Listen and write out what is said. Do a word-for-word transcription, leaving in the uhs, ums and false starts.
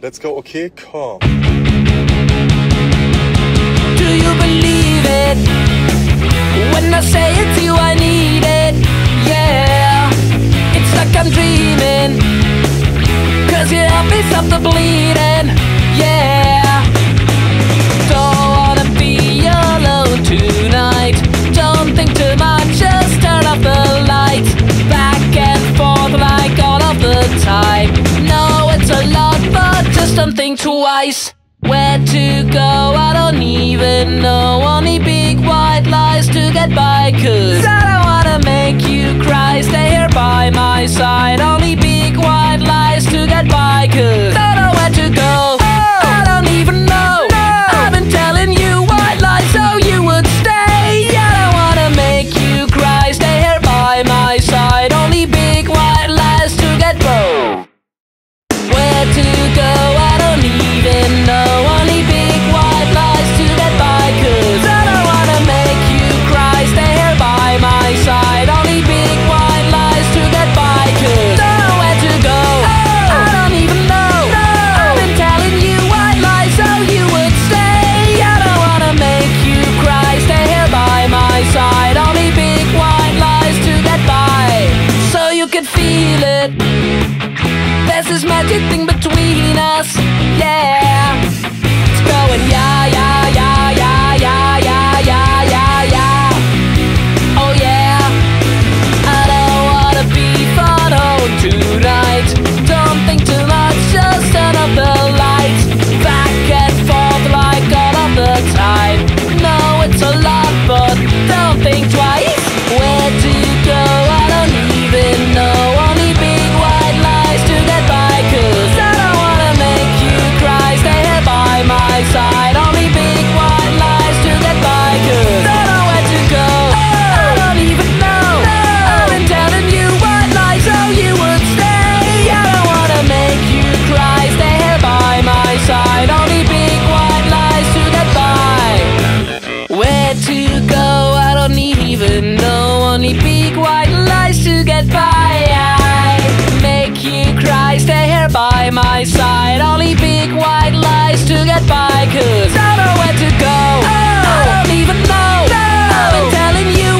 Let's go, okay, komm. Do you believe it? When I say it's you I need it. Yeah, it's like I'm dreaming, cause you help me stop the bleeding. Yeah, don't wanna be alone tonight. Don't think too much, just turn off the lights. Back and forth like all of the time. No, it's a lot, but just don't think twice. Where to go, I don't even know. Only big white lies to get by, cause I don't wanna make you cry. Stay here by my side. Only big white lies to get by, cause I don't know where to go. I don't even know. I've been telling you white lies so you would stay. I don't wanna make you cry. Stay here by my side. Only big white lies to get by. Where to go, I don't even know. Only big white lies to get by, cause I don't wanna make you cry. Stay here by my side. Only big white lies to get by, cause I don't know where to go. I don't even know. I've been telling you white lies so you would stay. I don't wanna make you cry. Stay here by my side. Only big white lies to get by, so you can feel it. There's this magic thing between us, yeah. It's going yeah, yeah, yeah, yeah, yeah, yeah, yeah, yeah, yeah. Oh yeah. I don't wanna be far home tonight. Don't think too much, just turn up the lights. Back and forth like all of the time. No, it's a lot, but don't think twice. Where to go, I don't even know. Only big white lies to get by, cause I don't wanna make you cry. Stay here by my side. Only big white lies to get by, cause I don't know where to go. I don't even know. I've been telling you white lies so you would stay. I don't wanna make you cry. Stay here by my side. Only big white lies to get by. Where to go, I don't even know. Only big white lies to get by. I make you cry. Stay here by my side. Only big white lies to get by, cause I don't know where to go. I don't even know. I've been telling you